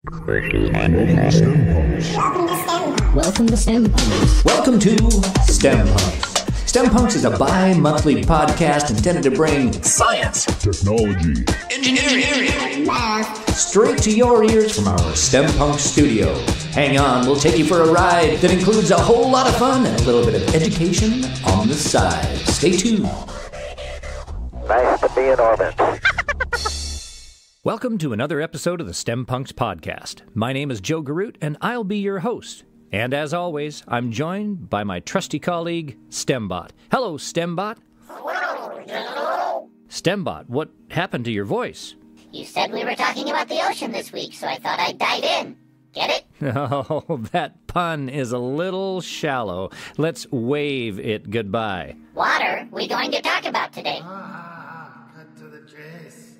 Welcome to STEMPunX. Welcome to STEMPunX. STEMPunX is a bi-monthly podcast intended to bring science, technology, engineering, math straight to your ears from our STEMPunX studio. Hang on, we'll take you for a ride that includes a whole lot of fun and a little bit of education on the side. Stay tuned. Nice to be in orbit. Welcome to another episode of the STEMPunX podcast. My name is Joe Garoutte, and I'll be your host. And as always, I'm joined by my trusty colleague, STEMbot. Hello, STEMbot. STEMbot, what happened to your voice? You said we were talking about the ocean this week, so I thought I'd dive in. Get it? Oh, that pun is a little shallow. Let's wave it goodbye. Water we going to talk about today. Cut to the chase.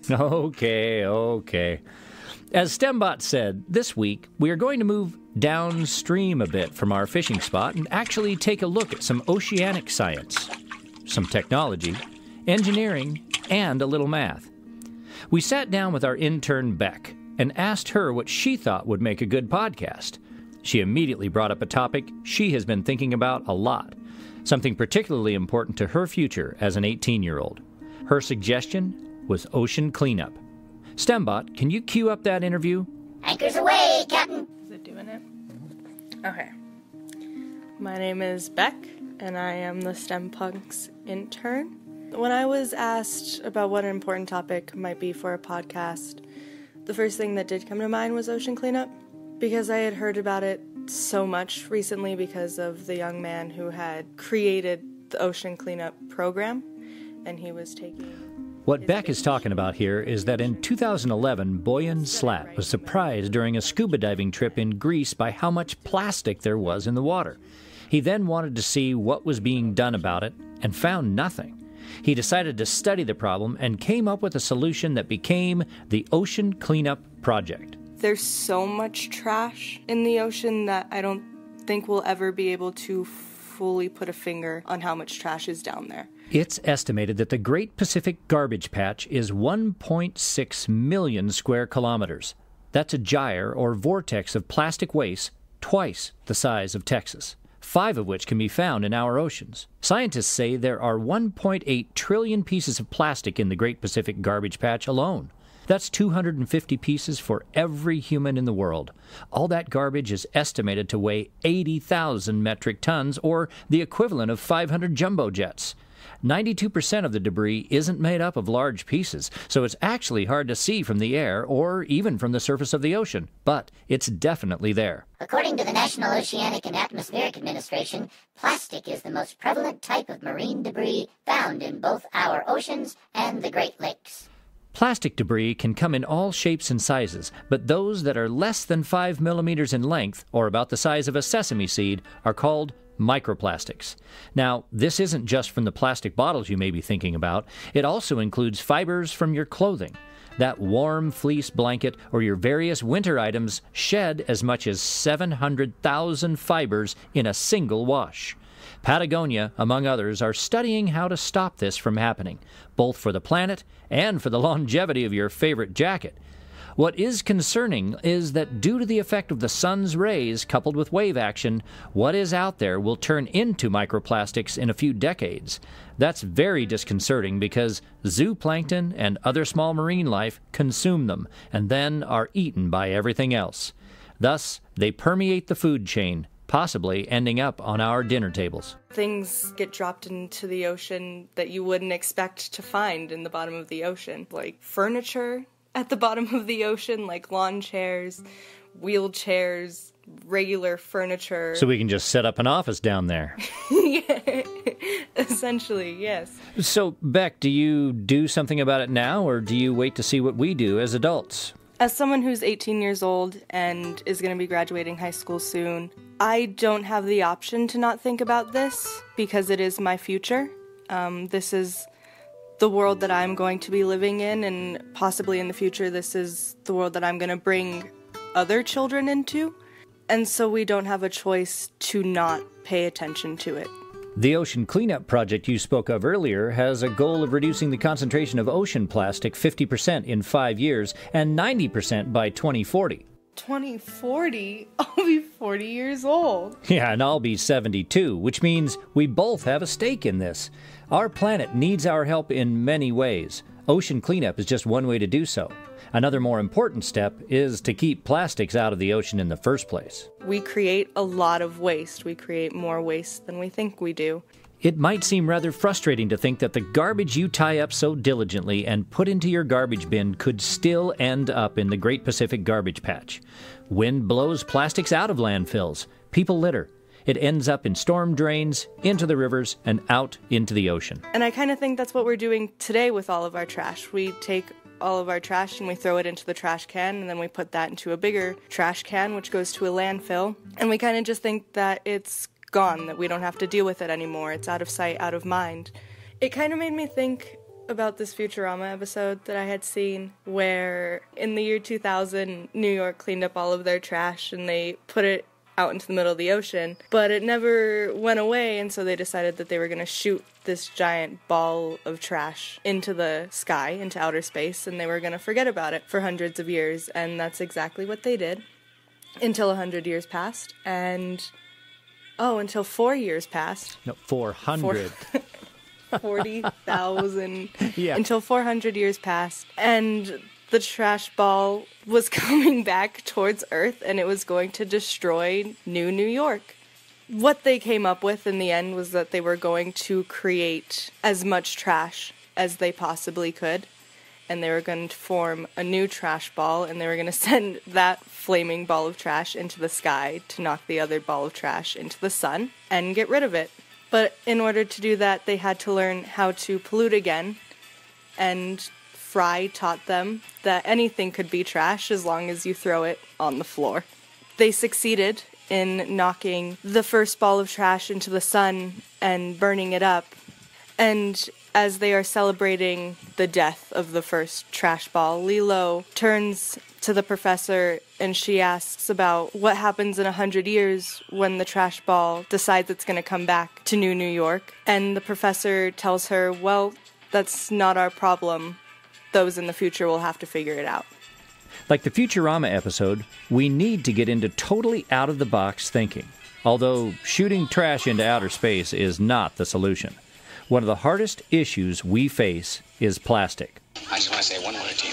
Okay. As STEMbot said, this week we are going to move downstream a bit from our fishing spot and actually take a look at some oceanic science, some technology, engineering, and a little math. We sat down with our intern, Beck, and asked her what she thought would make a good podcast. She immediately brought up a topic she has been thinking about a lot, something particularly important to her future as an 18-year-old. Her suggestion was ocean cleanup. STEMbot, can you cue up that interview? Anchors away, Captain. Is it doing it? Okay. My name is Beck, and I am the STEMPunX intern. When I was asked about what an important topic might be for a podcast, the first thing that did come to mind was ocean cleanup, because I had heard about it so much recently because of the young man who had created the ocean cleanup program, and he was taking... What Beck is talking about here is that in 2011, Boyan Slat was surprised during a scuba diving trip in Greece by how much plastic there was in the water. He then wanted to see what was being done about it and found nothing. He decided to study the problem and came up with a solution that became the Ocean Cleanup Project. There's so much trash in the ocean that I don't think we'll ever be able to fully put a finger on how much trash is down there. It's estimated that the Great Pacific Garbage Patch is 1.6 million square kilometers. That's a gyre or vortex of plastic waste twice the size of Texas, 5 of which can be found in our oceans. Scientists say there are 1.8 trillion pieces of plastic in the Great Pacific Garbage Patch alone. That's 250 pieces for every human in the world. All that garbage is estimated to weigh 80,000 metric tons, or the equivalent of 500 jumbo jets. 92% of the debris isn't made up of large pieces, so it's actually hard to see from the air or even from the surface of the ocean, but it's definitely there. According to the National Oceanic and Atmospheric Administration, plastic is the most prevalent type of marine debris found in both our oceans and the Great Lakes. Plastic debris can come in all shapes and sizes, but those that are less than 5 millimeters in length, or about the size of a sesame seed, are called microplastics. Now, this isn't just from the plastic bottles you may be thinking about. It also includes fibers from your clothing. That warm fleece blanket or your various winter items shed as much as 700,000 fibers in a single wash. Patagonia, among others, are studying how to stop this from happening, both for the planet and for the longevity of your favorite jacket. What is concerning is that due to the effect of the sun's rays coupled with wave action, what is out there will turn into microplastics in a few decades. That's very disconcerting because zooplankton and other small marine life consume them and then are eaten by everything else. Thus, they permeate the food chain, possibly ending up on our dinner tables. Things get dropped into the ocean that you wouldn't expect to find in the bottom of the ocean, like furniture at the bottom of the ocean, like lawn chairs, wheelchairs, regular furniture. So we can just set up an office down there. Yeah, essentially, yes. So, Beck, do you do something about it now, or do you wait to see what we do as adults? As someone who's 18 years old and is going to be graduating high school soon, I don't have the option to not think about this because it is my future. This is the world that I'm going to be living in, and possibly in the future this is the world that I'm going to bring other children into. And so we don't have a choice to not pay attention to it. The Ocean Cleanup Project you spoke of earlier has a goal of reducing the concentration of ocean plastic 50% in 5 years and 90% by 2040. 2040, I'll be 40 years old. Yeah, and I'll be 72, which means we both have a stake in this. Our planet needs our help in many ways. Ocean cleanup is just one way to do so. Another more important step is to keep plastics out of the ocean in the first place. We create a lot of waste. We create more waste than we think we do. It might seem rather frustrating to think that the garbage you tie up so diligently and put into your garbage bin could still end up in the Great Pacific Garbage Patch. Wind blows plastics out of landfills. People litter. It ends up in storm drains, into the rivers, and out into the ocean. And I kind of think that's what we're doing today with all of our trash. We take all of our trash and we throw it into the trash can, and then we put that into a bigger trash can, which goes to a landfill. And we kind of just think that it's gone, that we don't have to deal with it anymore. It's out of sight, out of mind. It kind of made me think about this Futurama episode that I had seen where in the year 2000, New York cleaned up all of their trash and they put it out into the middle of the ocean, but it never went away, and so they decided that they were going to shoot this giant ball of trash into the sky, into outer space, and they were going to forget about it for hundreds of years, and that's exactly what they did until 100 years passed, and until 4 years passed. No, 400. 40,000. Yeah. Until 400 years passed, and the trash ball was coming back towards Earth, and it was going to destroy New York. What they came up with in the end was that they were going to create as much trash as they possibly could, and they were going to form a new trash ball, and they were going to send that flaming ball of trash into the sky to knock the other ball of trash into the sun and get rid of it. But in order to do that, they had to learn how to pollute again, and Fry taught them that anything could be trash as long as you throw it on the floor. They succeeded in knocking the first ball of trash into the sun and burning it up. And as they are celebrating the death of the first trash ball, Lilo turns to the professor and she asks about what happens in 100 years when the trash ball decides it's going to come back to New York. And the professor tells her, well, that's not our problem. Those in the future will have to figure it out. Like the Futurama episode, we need to get into totally out-of-the-box thinking. Although shooting trash into outer space is not the solution. One of the hardest issues we face is plastic. I just want to say one word to you.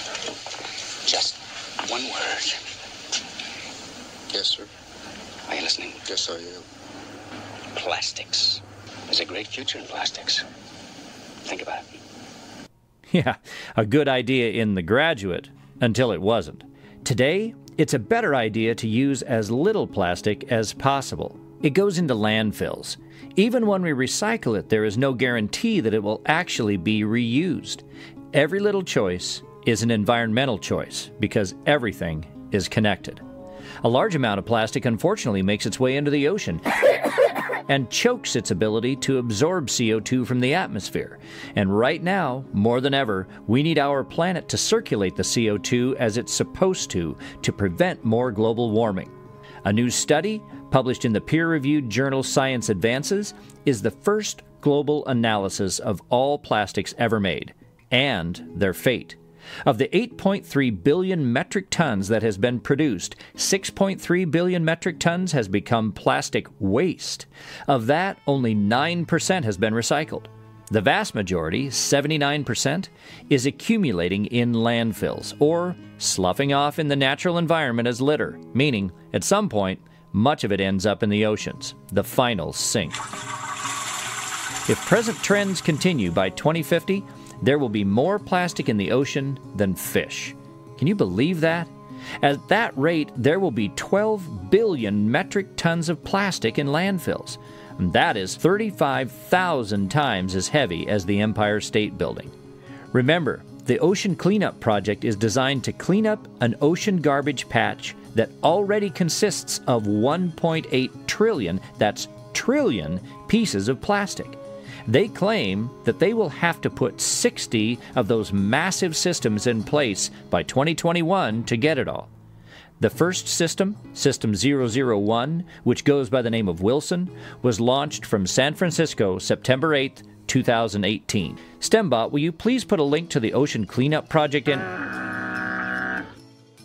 Just one word. Yes, sir. Are you listening? Yes, I am. Plastics. There's a great future in plastics. Think about it. Yeah, a good idea in The Graduate, until it wasn't. Today, it's a better idea to use as little plastic as possible. It goes into landfills. Even when we recycle it, there is no guarantee that it will actually be reused. Every little choice is an environmental choice, because everything is connected. A large amount of plastic, unfortunately, makes its way into the ocean and chokes its ability to absorb CO2 from the atmosphere. And right now, more than ever, we need our planet to circulate the CO2 as it's supposed to prevent more global warming. A new study, published in the peer-reviewed journal Science Advances, is the first global analysis of all plastics ever made, and their fate. Of the 8.3 billion metric tons that has been produced, 6.3 billion metric tons has become plastic waste. Of that, only 9% has been recycled. The vast majority, 79%, is accumulating in landfills or sloughing off in the natural environment as litter, meaning, at some point, much of it ends up in the oceans, the final sink. If present trends continue by 2050, there will be more plastic in the ocean than fish. Can you believe that? At that rate, there will be 12 billion metric tons of plastic in landfills. And that is 35,000 times as heavy as the Empire State Building. Remember, the Ocean Cleanup Project is designed to clean up an ocean garbage patch that already consists of 1.8 trillion, that's trillion, pieces of plastic. They claim that they will have to put 60 of those massive systems in place by 2021 to get it all. The first system, System 001, which goes by the name of Wilson, was launched from San Francisco September 8, 2018. STEMBot, will you please put a link to the Ocean Cleanup Project in? There's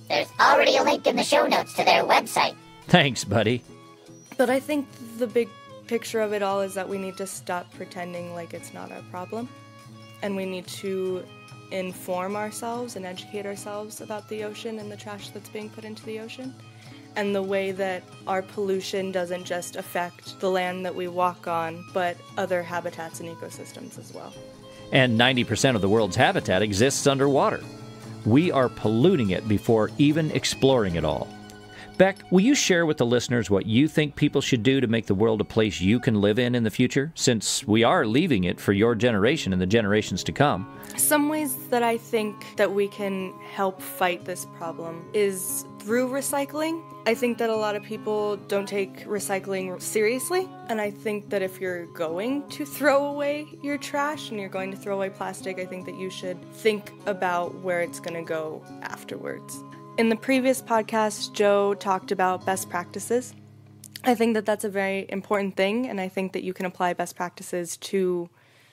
Already a link in the show notes to their website. Thanks, buddy. But I think the big picture of it all is that we need to stop pretending like it's not our problem. And we need to inform ourselves and educate ourselves about the ocean and the trash that's being put into the ocean. And the way that our pollution doesn't just affect the land that we walk on, but other habitats and ecosystems as well. And 90% of the world's habitat exists underwater. We are polluting it before even exploring it all. Beck, will you share with the listeners what you think people should do to make the world a place you can live in the future, since we are leaving it for your generation and the generations to come? Some ways that I think that we can help fight this problem is through recycling. I think that a lot of people don't take recycling seriously, and I think that if you're going to throw away your trash and you're going to throw away plastic, I think that you should think about where it's going to go afterwards. In the previous podcast, Joe talked about best practices. I think that that's a very important thing, and I think that you can apply best practices to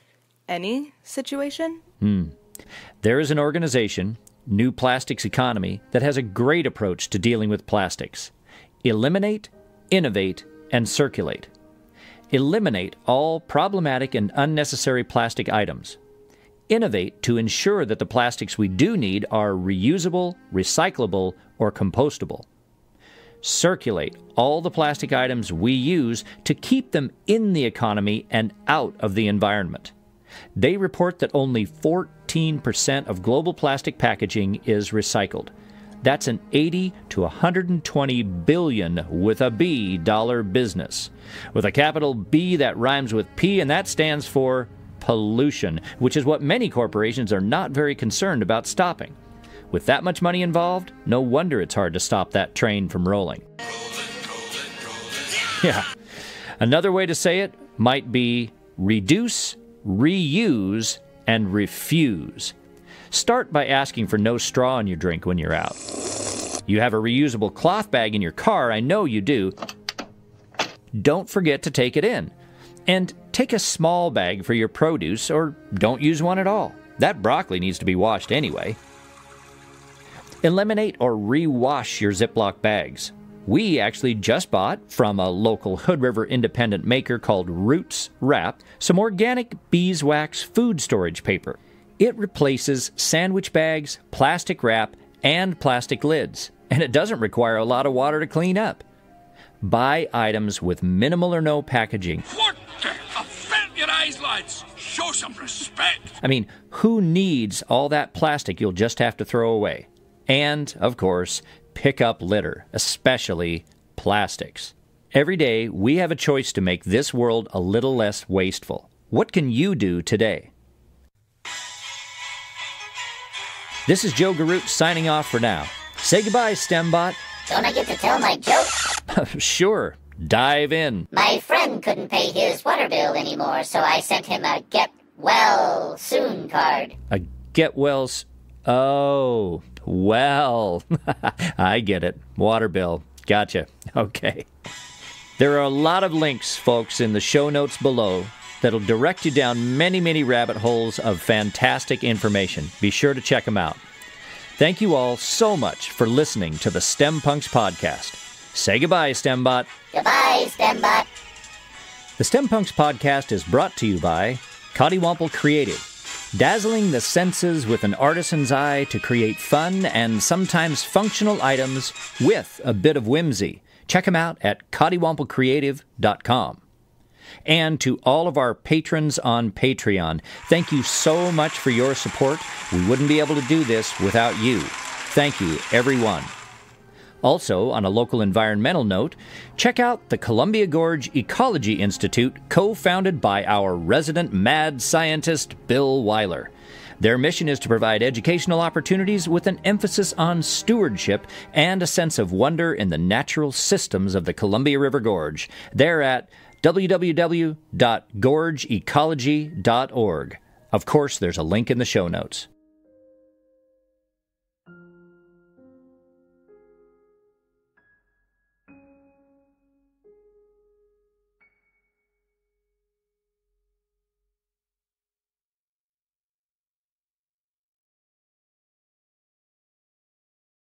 any situation. There is an organization, New Plastics Economy, that has a great approach to dealing with plastics. Eliminate, innovate, and circulate. Eliminate all problematic and unnecessary plastic items. Innovate to ensure that the plastics we do need are reusable, recyclable, or compostable. Circulate all the plastic items we use to keep them in the economy and out of the environment. They report that only 14% of global plastic packaging is recycled. That's an 80 to 120 billion with a B dollar business, with a capital B that rhymes with P, and that stands for pollution, which is what many corporations are not very concerned about stopping. With that much money involved, no wonder it's hard to stop that train from rolling. Yeah. Another way to say it might be reduce, reuse, and refuse. Start by asking for no straw in your drink when you're out. You have a reusable cloth bag in your car, I know you do. Don't forget to take it in. And take a small bag for your produce, or don't use one at all. That broccoli needs to be washed anyway. Eliminate or rewash your Ziploc bags. We actually just bought, from a local Hood River independent maker called Roots Wrap, some organic beeswax food storage paper. It replaces sandwich bags, plastic wrap, and plastic lids, and it doesn't require a lot of water to clean up. Buy items with minimal or no packaging. What the? Offend your eyes, lads! Show some respect! I mean, who needs all that plastic you'll just have to throw away? And, of course, pick up litter, especially plastics. Every day, we have a choice to make this world a little less wasteful. What can you do today? This is Joe Garoutte signing off for now. Say goodbye, STEMbot. Don't I get to tell my joke? Sure. Dive in. My friend couldn't pay his water bill anymore, so I sent him a get well soon card. A get well... Oh, well. I get it. Water bill. Gotcha. Okay. There are a lot of links, folks, in the show notes below that'll direct you down many, many rabbit holes of fantastic information. Be sure to check them out. Thank you all so much for listening to the STEMPunX podcast. Say goodbye, STEMbot. Goodbye, STEMbot. The STEMPunX podcast is brought to you by Coddiwomple Creative, dazzling the senses with an artisan's eye to create fun and sometimes functional items with a bit of whimsy. Check them out at coddiwomplecreative.com. And to all of our patrons on Patreon, thank you so much for your support. We wouldn't be able to do this without you. Thank you, everyone. Also, on a local environmental note, check out the Columbia Gorge Ecology Institute, co-founded by our resident mad scientist, Bill Weiler. Their mission is to provide educational opportunities with an emphasis on stewardship and a sense of wonder in the natural systems of the Columbia River Gorge. They're at www.gorgeecology.org. Of course, there's a link in the show notes.